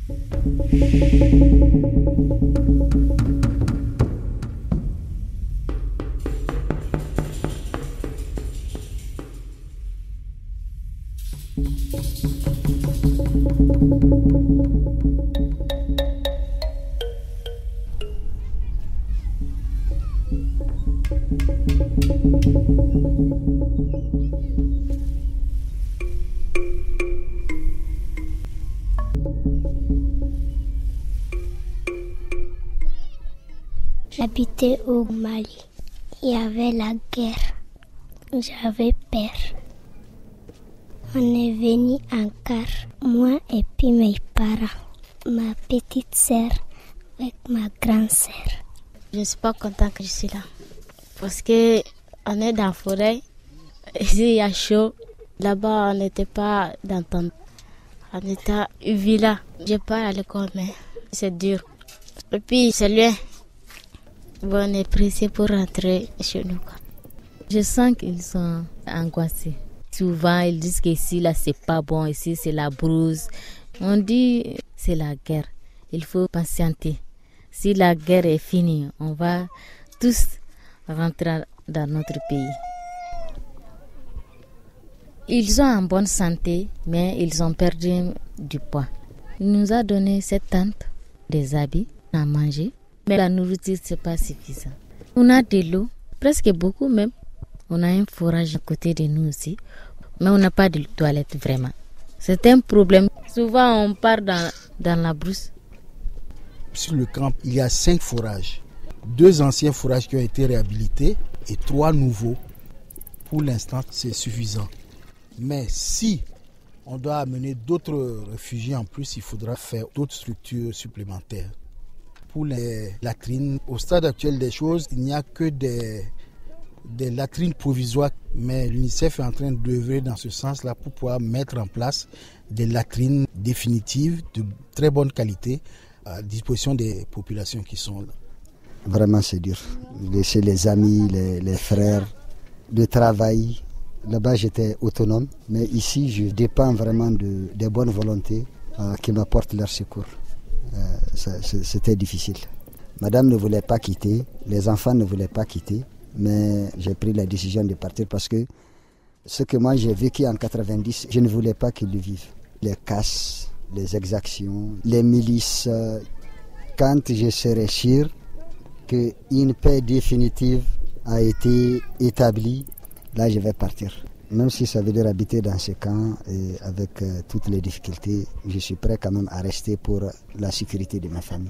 J'habitais au Mali. Il y avait la guerre. J'avais peur. On est venu en car, moi et puis mes parents, ma petite sœur avec ma grande sœur. Je ne suis pas contente que je suis là. Parce qu'on est dans la forêt, ici il y a chaud. Là-bas, on n'était pas d'entente. On était villa. Je pars à l'école, mais c'est dur. Et puis, c'est loin. Bon, on est pressé pour rentrer chez nous. Je sens qu'ils sont angoissés. Souvent, ils disent qu'ici, là, c'est pas bon. Ici, c'est la brousse. On dit c'est la guerre. Il faut patienter. Si la guerre est finie, on va tous rentrer dans notre pays. Ils sont en bonne santé, mais ils ont perdu du poids. Il nous a donné cette tente, des habits, à manger. Mais la nourriture, ce n'est pas suffisant. On a de l'eau, presque beaucoup même. On a un forage à côté de nous aussi. Mais on n'a pas de toilette vraiment. C'est un problème. Souvent, on part dans la brousse. Sur le camp, il y a 5 forages. 2 anciens forages qui ont été réhabilités et 3 nouveaux. Pour l'instant, c'est suffisant. Mais si on doit amener d'autres réfugiés en plus, il faudra faire d'autres structures supplémentaires. Pour les latrines, au stade actuel des choses, il n'y a que des latrines provisoires. Mais l'UNICEF est en train d'œuvrer dans ce sens-là pour pouvoir mettre en place des latrines définitives de très bonne qualité à disposition des populations qui sont là. Vraiment, c'est dur. Laisser les amis, les frères, le travail. Là-bas, j'étais autonome. Mais ici, je dépends vraiment des bonnes volontés qui m'apportent leur secours. C'était difficile. Madame ne voulait pas quitter, les enfants ne voulaient pas quitter, mais j'ai pris la décision de partir parce que ce que moi j'ai vécu en 90, je ne voulais pas qu'ils le vivent. Les casses, les exactions, les milices. Quand je serai sûr qu'une paix définitive a été établie, là je vais partir. Même si ça veut dire habiter dans ce camp et avec toutes les difficultés, je suis prêt quand même à rester pour la sécurité de ma famille.